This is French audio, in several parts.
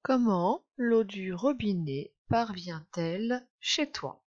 Comment l'eau du robinet parvient-elle chez toi?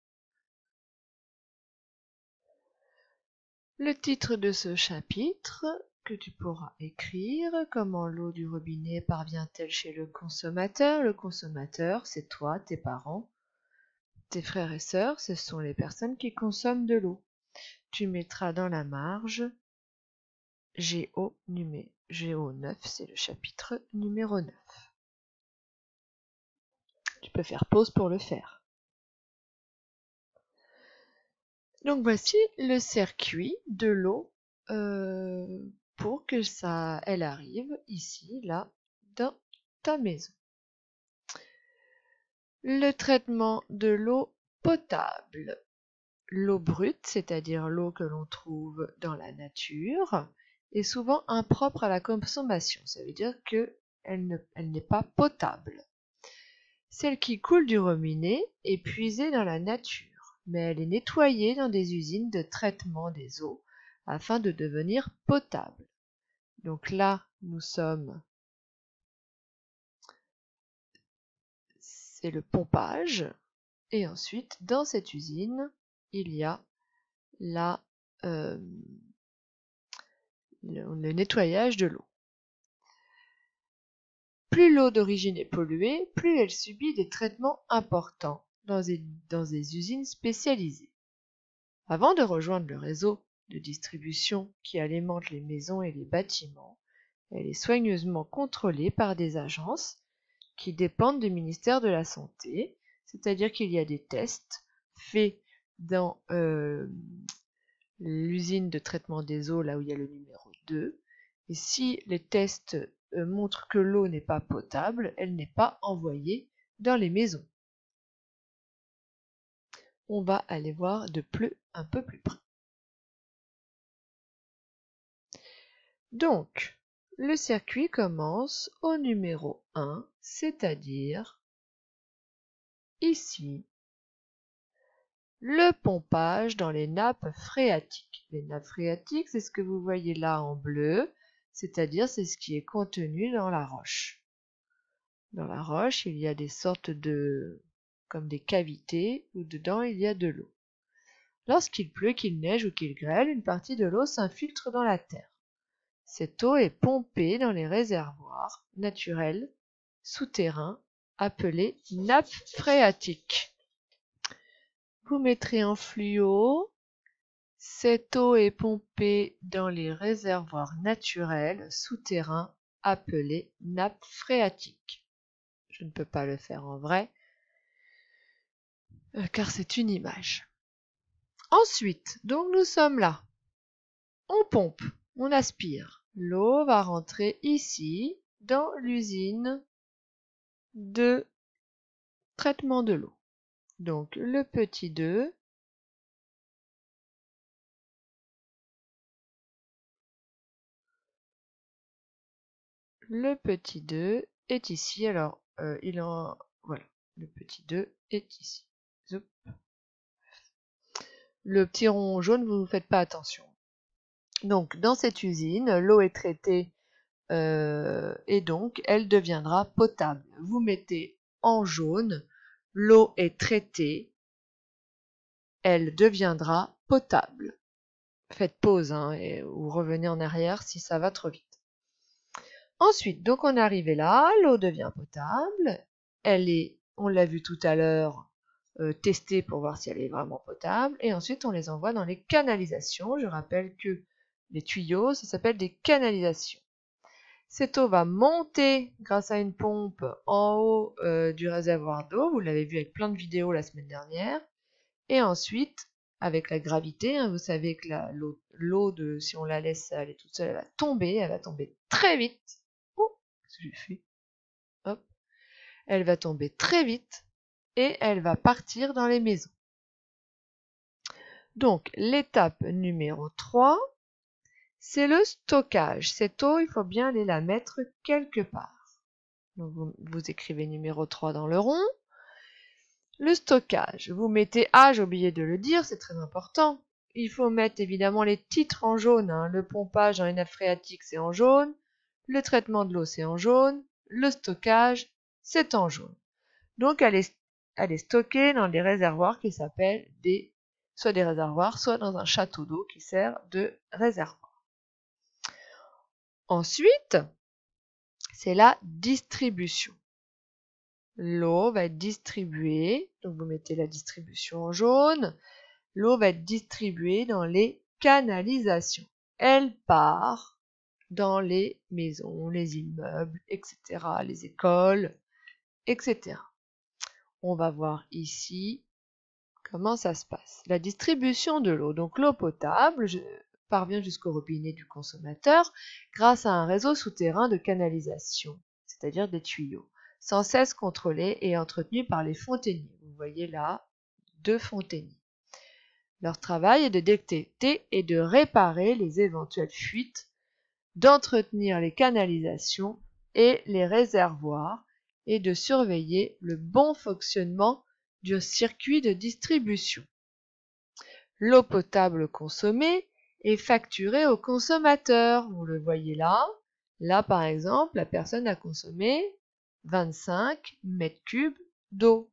Le titre de ce chapitre que tu pourras écrire: comment l'eau du robinet parvient-elle chez le consommateur? Le consommateur, c'est toi, tes parents, tes frères et sœurs, ce sont les personnes qui consomment de l'eau. Tu mettras dans la marge GO 9, c'est le chapitre numéro 9. Tu peux faire pause pour le faire. Donc voici le circuit de l'eau pour que elle arrive ici, là, dans ta maison. Le traitement de l'eau potable. L'eau brute, c'est-à-dire l'eau que l'on trouve dans la nature, est souvent impropre à la consommation. Ça veut dire qu'elle n'est pas potable. Celle qui coule du robinet est puisée dans la nature, mais elle est nettoyée dans des usines de traitement des eaux afin de devenir potable. Donc là, c'est le pompage, et ensuite, dans cette usine, il y a le nettoyage de l'eau. Plus l'eau d'origine est polluée, plus elle subit des traitements importants dans des usines spécialisées. Avant de rejoindre le réseau de distribution qui alimente les maisons et les bâtiments, elle est soigneusement contrôlée par des agences qui dépendent du ministère de la Santé, c'est-à-dire qu'il y a des tests faits dans l'usine de traitement des eaux, là où il y a le numéro 2, et si les tests montrent que l'eau n'est pas potable, elle n'est pas envoyée dans les maisons. On va aller voir un peu plus près. Donc, le circuit commence au numéro 1, c'est-à-dire ici, le pompage dans les nappes phréatiques. Les nappes phréatiques, c'est ce que vous voyez là en bleu, c'est-à-dire c'est ce qui est contenu dans la roche. Dans la roche, il y a des sortes comme des cavités où dedans il y a de l'eau. Lorsqu'il pleut, qu'il neige ou qu'il grêle, une partie de l'eau s'infiltre dans la terre. Cette eau est pompée dans les réservoirs naturels souterrains appelés nappes phréatiques. Vous mettrez en fluo: cette eau est pompée dans les réservoirs naturels souterrains appelés nappes phréatiques. Je ne peux pas le faire en vrai, car c'est une image. Ensuite, donc nous sommes là. On pompe, on aspire. L'eau va rentrer ici, dans l'usine de traitement de l'eau. Donc le petit 2, est ici. Alors voilà, le petit 2 est ici. Zoup. Le petit rond jaune, vous ne faites pas attention. Donc dans cette usine, l'eau est traitée et donc elle deviendra potable. Vous mettez en jaune: l'eau est traitée, elle deviendra potable. Faites pause ou revenez en arrière si ça va trop vite. Ensuite, donc on est arrivé là, l'eau devient potable, on l'a vu tout à l'heure, testée pour voir si elle est vraiment potable, et ensuite on les envoie dans les canalisations. Je rappelle que les tuyaux, ça s'appelle des canalisations. Cette eau va monter grâce à une pompe en haut du réservoir d'eau, vous l'avez vu avec plein de vidéos la semaine dernière, et ensuite, avec la gravité, vous savez que l'eau, si on la laisse aller toute seule, elle va tomber très vite. Qu'est-ce que j'ai fait? Hop. Elle va tomber très vite et elle va partir dans les maisons. Donc, l'étape numéro 3, c'est le stockage. Cette eau, il faut bien aller la mettre quelque part. Donc, vous écrivez numéro 3 dans le rond. Le stockage, vous mettez A, j'ai oublié de le dire, c'est très important. Il faut mettre évidemment les titres en jaune. Le pompage dans les nappes phréatiques, c'est en jaune. Le traitement de l'eau, c'est en jaune. Le stockage, c'est en jaune. Donc elle est stockée dans des réservoirs qui s'appellent soit des réservoirs, soit dans un château d'eau qui sert de réservoir. Ensuite, c'est la distribution. L'eau va être distribuée, donc vous mettez la distribution en jaune, l'eau va être distribuée dans les canalisations. Elle part dans les maisons, les immeubles, etc., les écoles, etc. On va voir ici comment ça se passe. La distribution de l'eau. Donc l'eau potable parvient jusqu'au robinet du consommateur grâce à un réseau souterrain de canalisation, c'est-à-dire des tuyaux, sans cesse contrôlés et entretenus par les fontainiers. Vous voyez là 2 fontainiers. Leur travail est de détecter et de réparer les éventuelles fuites, d'entretenir les canalisations et les réservoirs et de surveiller le bon fonctionnement du circuit de distribution. L'eau potable consommée est facturée au consommateur. Vous le voyez là. Là, par exemple, la personne a consommé 25 mètres cubes d'eau.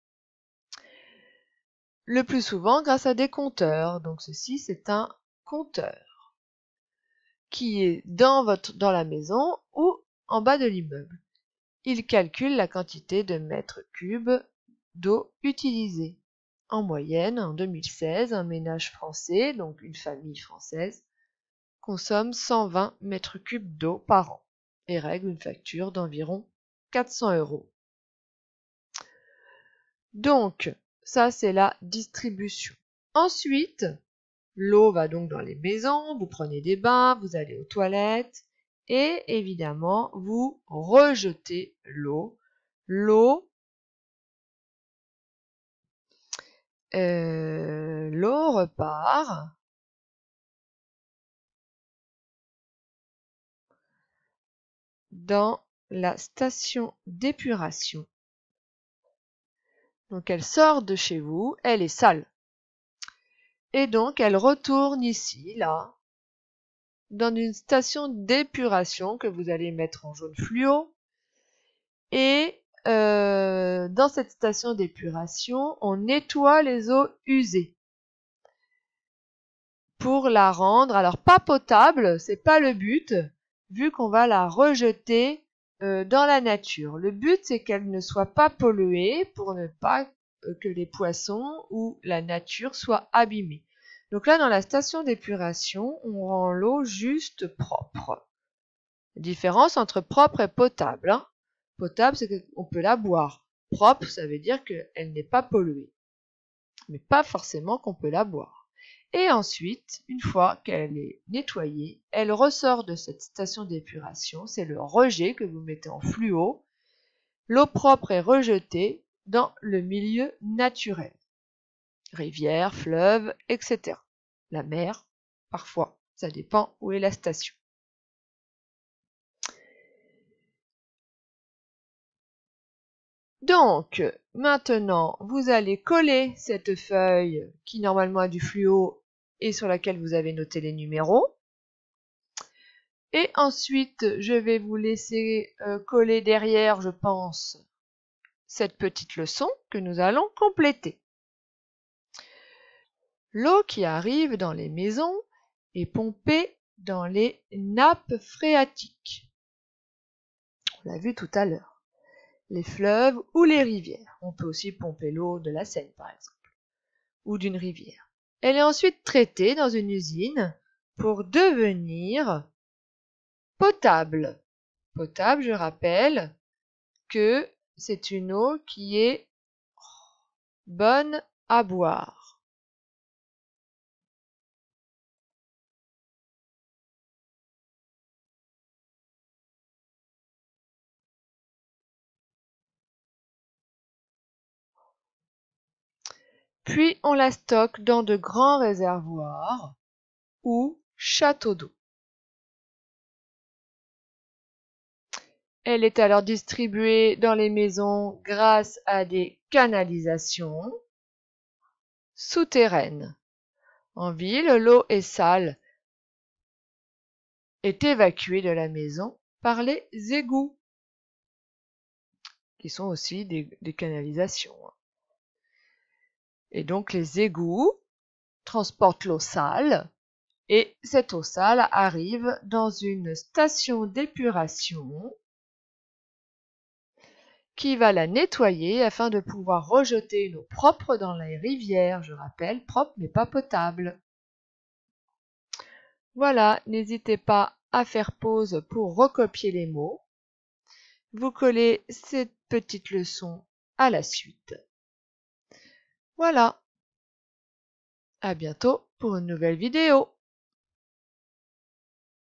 Le plus souvent grâce à des compteurs. Donc ceci, c'est un compteur qui est dans la maison ou en bas de l'immeuble. Il calcule la quantité de mètres cubes d'eau utilisée. En moyenne, en 2016, un ménage français, donc une famille française, consomme 120 mètres cubes d'eau par an et règle une facture d'environ 400 €. Donc, ça c'est la distribution. Ensuite, l'eau va donc dans les maisons, vous prenez des bains, vous allez aux toilettes et évidemment, vous rejetez l'eau. L'eau repart dans la station d'épuration. Donc elle sort de chez vous, elle est sale. Et donc elle retourne ici, là, dans une station d'épuration que vous allez mettre en jaune fluo. Et dans cette station d'épuration, on nettoie les eaux usées pour la rendre, alors pas potable, c'est pas le but, vu qu'on va la rejeter dans la nature. Le but, c'est qu'elle ne soit pas polluée pour ne pas que les poissons ou la nature soient abîmés. Donc là, dans la station d'épuration, on rend l'eau juste propre. La différence entre propre et potable. Hein. Potable, c'est qu'on peut la boire. Propre, ça veut dire qu'elle n'est pas polluée. Mais pas forcément qu'on peut la boire. Et ensuite, une fois qu'elle est nettoyée, elle ressort de cette station d'épuration. C'est le rejet que vous mettez en fluo. L'eau propre est rejetée dans le milieu naturel. Rivière, fleuve, etc. La mer, parfois. Ça dépend où est la station. Donc, maintenant, vous allez coller cette feuille qui normalement a du fluo et sur laquelle vous avez noté les numéros. Et ensuite, je vais vous laisser coller derrière, je pense, cette petite leçon que nous allons compléter. L'eau qui arrive dans les maisons est pompée dans les nappes phréatiques. On l'a vu tout à l'heure. Les fleuves ou les rivières. On peut aussi pomper l'eau de la Seine, par exemple, ou d'une rivière. Elle est ensuite traitée dans une usine pour devenir potable. Potable, je rappelle que c'est une eau qui est bonne à boire. Puis on la stocke dans de grands réservoirs ou châteaux d'eau. Elle est alors distribuée dans les maisons grâce à des canalisations souterraines. En ville, l'eau est sale, est évacuée de la maison par les égouts. qui sont aussi des canalisations. Et donc les égouts transportent l'eau sale, et cette eau sale arrive dans une station d'épuration qui va la nettoyer afin de pouvoir rejeter une eau propre dans les rivières, je rappelle, propre mais pas potable. Voilà, n'hésitez pas à faire pause pour recopier les mots. Vous collez cette petite leçon à la suite. Voilà, à bientôt pour une nouvelle vidéo.